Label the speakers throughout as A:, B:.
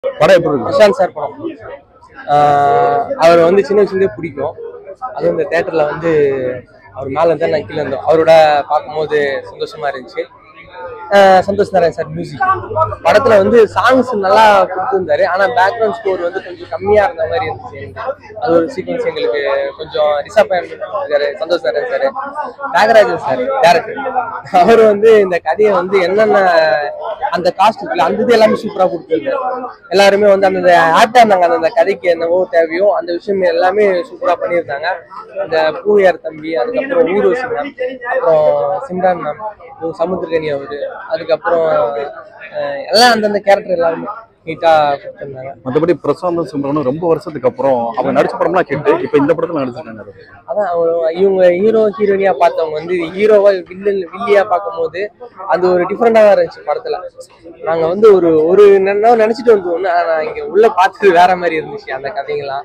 A: படம் எப்படி இருக்கு?
B: பிரசாந்த் சார் படம் அவர் வந்து சின்ன வயசுலேருந்தே பிடிக்கும். அதுவும் இந்த தேட்டரில் வந்து அவர் மேலே இருந்தால் நான் கீழே இருந்தோம். அவரோட பார்க்கும்போது சந்தோஷமா இருந்துச்சு. சந்தோஷ் நாராயண் சார் மியூசிக் படத்துல வந்து சாங்ஸ் நல்லா கொடுத்துருந்தாரு. ஆனா பேக்ரவுண்ட் ஸ்கோர் வந்து கொஞ்சம் கம்மியா இருந்த மாதிரி இருந்துச்சு. அது ஒரு சீக்வன்ஸ் எங்களுக்கு கொஞ்சம் டிசப்பாயின்மெண்ட் இருக்காரு. Santhosh Narayan sir, Thiagarajan sir director, அவர் வந்து இந்த கதையை வந்து என்னென்ன அந்த காஸ்ட் இருக்குல்ல அந்த இது எல்லாமே சூப்பரா கொடுத்துருந்தாரு. எல்லாருமே வந்து அந்த ஆக்டா இருந்தாங்க. அந்த கதைக்கு என்னவோ தேவையோ அந்த விஷயம் எல்லாமே சூப்பரா பண்ணியிருந்தாங்க. அந்த பூயார் தம்பி, அதுக்கப்புறம் ஊர்வசி மேம், அப்புறம் சிம்ரான் மேம், சமுத்திரகனி அவரு, அதுக்கப்புறம் எல்லாம் அந்தந்த கேரக்டர் எல்லாருமே நீட்டா கொடுத்துருந்தாங்க.
A: மற்றபடி பிரசாந்த் சிம்ரனும் ரொம்ப வருஷத்துக்கு அப்புறம் அவங்க நடிச்ச படம்லாம் கேட்டு இப்ப இந்த படத்துல நடிச்சிருக்காங்க.
B: அதான் இவங்க ஹீரோ ஹீரோயினியா பார்த்தவங்க வந்து ஹீரோவா வில்லியா பார்க்கும்போது அது ஒரு டிஃப்ரெண்டா தான் இருந்துச்சு படத்துல. நாங்க வந்து ஒரு நினைச்சிட்டு வந்தோம். ஆனா இங்க உள்ள பார்த்தது வேற மாதிரி இருந்துச்சு. அந்த கதைங்கெல்லாம்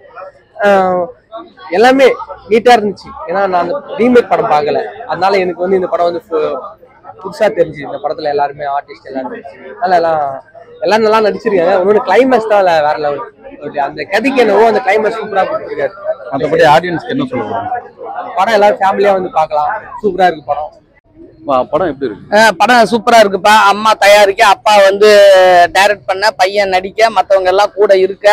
B: எல்லாமே நீட்டா இருந்துச்சு. ஏன்னா நான் அந்த ரீமேக் படம் பார்க்கல, அதனால எனக்கு வந்து இந்த படம் வந்து புதுசா தெரிஞ்சு. இந்த படத்துல எல்லாருமே ஆர்டிஸ்ட் எல்லாருமே எல்லாம் நல்லா நடிச்சிருக்காங்க. இன்னொன்று கிளைமேக்ஸ் தான் வேற லெவல். அந்த கதைக்கு என்னவோ அந்த கிளைமேக்ஸ் சூப்பரா கொடுத்துருக்காரு.
A: மற்றபடி ஆடியன்ஸ்க்கு என்ன சொல்லுவாங்க?
B: படம் எல்லாரும் ஃபேமிலியா வந்து பார்க்கலாம். சூப்பரா இருக்கு படம்.
A: படம் எப்படி இருக்கு?
C: படம் சூப்பரா இருக்குப்பா. அம்மா தயாரிக்க, அப்பா வந்து டைரக்ட் பண்ண, பையன் நடிக்க, மற்றவங்க எல்லாம் கூட இருக்க,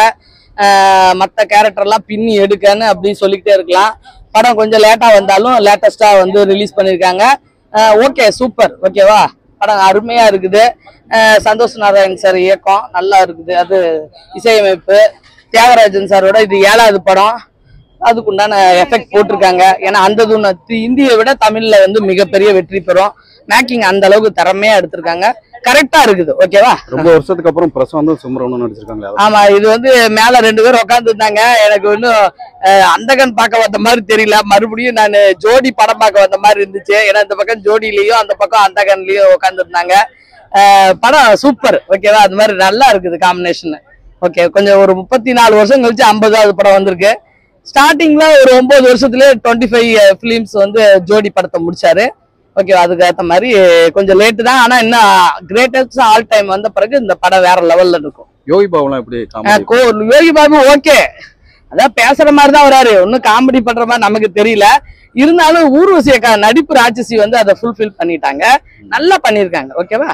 C: மற்ற கேரக்டர் எல்லாம் பின்னி எடுக்கன்னு அப்படின்னு சொல்லிக்கிட்டே இருக்கலாம். படம் கொஞ்சம் லேட்டா வந்தாலும் லேட்டஸ்டா வந்து ரிலீஸ் பண்ணிருக்காங்க. ஓகே, சூப்பர், ஓகேவா? படம் அருமையா இருக்குது. சந்தோஷ் நாராயண் சார் இயக்கம் நல்லா இருக்குது. அது இசையமைப்பு தியாகராஜன் சாரோட இது 7வது படம். அதுக்குண்டான எஃபெக்ட் போட்டிருக்காங்க. ஏன்னா அந்த இந்தியை விட தமிழ்ல வந்து மிகப்பெரிய வெற்றி பெறும். மேக்கிங் அந்த அளவுக்கு திறமையா எடுத்திருக்காங்க. கரெக்டா இருக்குது. ஓகேவா?
A: ரொம்ப வருஷத்துக்கு அப்புறம் பிரசாந்தும் சிம்ரனும் நடிச்சிருக்காங்க.
C: ஆமா, இது வந்து மேல 2 பேர் உட்கார்ந்து இருந்தாங்க. எனக்கு இன்னும் அந்தகன் பார்க்க வந்த மாதிரி தெரியல. மறுபடியும் நான் ஜோடி படம் பார்க்க வந்த மாதிரி இருந்துச்சு. ஏன்னா இந்த பக்கம் ஜோடியிலையும் அந்த பக்கம் அந்தகன்லயும் உட்கார்ந்து இருந்தாங்க. படம் சூப்பர். ஓகேவா? அது மாதிரி நல்லா இருக்குது காம்பினேஷன். ஓகே, கொஞ்சம் ஒரு 34 வருஷம் கழிச்சு 50வது படம் வந்திருக்கு. ஸ்டார்டிங்ல ஒரு 9 வருஷத்துலயே 25 பிலிம்ஸ் வந்து ஜோடி படத்தை முடிச்சாரு. ஓகே, அதுக்கு ஏற்ற மாதிரி கொஞ்சம் லேட்டு தான். ஆனா இன்னும் கிரேட்டஸ்ட் ஆல் டைம் வந்த பிறகு இந்த படம் வேற லெவல்ல இருக்கும்.
A: யோகி பாபுலாம் எப்படி?
C: யோகி பாபு ஓகே, அதான் பேசுற மாதிரி தான் வராரு. ஒன்னும் காமெடி பண்ற மாதிரி நமக்கு தெரியல. இருந்தாலும் ஊர்வசி நடிப்பு ராட்சசி வந்து அதை ஃபுல்ஃபில் பண்ணிட்டாங்க. நல்லா பண்ணிருக்காங்க. ஓகேவா?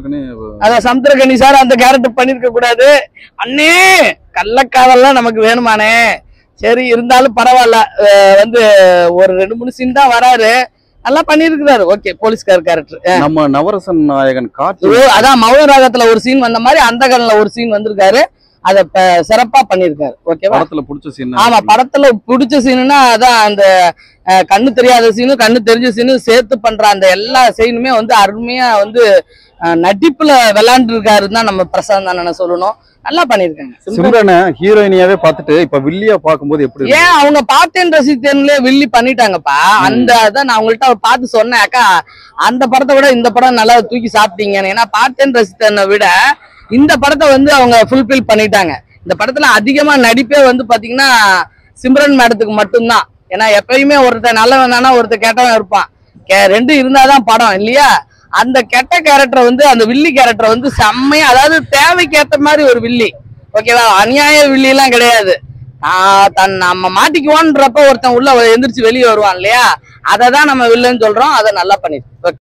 C: அதான் சமுத்திரகனி சார் அந்த கேரக்டர் பண்ணிருக்க கூடாது. அண்ணே கள்ளக்காதெல்லாம் நமக்கு வேணுமானே. சரி, இருந்தாலும் பரவாயில்ல. வந்து ஒரு 2-3 சீன் தான் வராரு. நல்லா பண்ணிருக்கிறாரு. ஓகே, போலீஸ்கார் கேரக்டர்.
A: நம்ம நவரசன் நாயகன் காட்சி
C: அதான் மௌன ராகத்துல ஒரு சீன் வந்த மாதிரி அந்த கண்ணில் ஒரு சீன் வந்திருக்காரு. அத சிறப்பா பண்ணிருக்காரு. ஓகேவா?
A: படத்துல பிடிச்ச சீன்?
C: ஆமா, படத்துல பிடிச்ச சீனுன்னா அதான் அந்த கண்ணு தெரியாத சீனு, கண்ணு தெரிஞ்ச சீனு சேர்த்து பண்ற அந்த எல்லா சீனுமே வந்து அருமையா வந்து நடிப்புல விளையாண்டு இருக்காருன்னு தான் நம்ம பிரசாந்த் தான் சொல்லணும். நல்லா பண்ணிருக்காங்க.
A: சிம்ரனை ஹீரோயினியாவே பார்த்துட்டு இப்ப வில்லியா பார்க்கும்போது எப்படி?
C: ஏன் அவங்க பார்த்தேன் ரசித்தேன்லயே வில்லி பண்ணிட்டாங்கப்பா. அந்த அதான் நான் உங்கள்கிட்ட பார்த்து சொன்னேன், அக்கா அந்த படத்தை விட இந்த படம் நல்லா தூக்கி சாப்பிட்டீங்க. ஏன்னா பார்த்தேன் ரசித்தேனை விட இந்த படத்தை வந்து அவங்க ஃபுல்ஃபில் பண்ணிட்டாங்க. இந்த படத்துல அதிகமா நடிப்பே வந்து பாத்தீங்கன்னா சிம்ரன் மேடத்துக்கு மட்டும்தான். ஏன்னா எப்பயுமே ஒருத்தர் நல்லவனானா ஒருத்தர் கேட்டவன் இருப்பான். 2 இருந்தாதான் படம் இல்லையா? அந்த கெட்ட கேரக்டர் வந்து அந்த வில்லி கேரக்டர் வந்து செம்மையா, அதாவது தேவைக்கு ஏற்ற மாதிரி ஒரு வில்லி. ஓகேவா? அநியாய வில்லி எல்லாம் கிடையாது. நம்ம மாட்டிக்குவோன்றப்ப ஒருத்தன் உள்ள எந்திரிச்சு வெளியே வருவான் இல்லையா? அதை தான் நம்ம வில்லுன்னு சொல்றோம். அதை நல்லா பண்ணிருக்கு.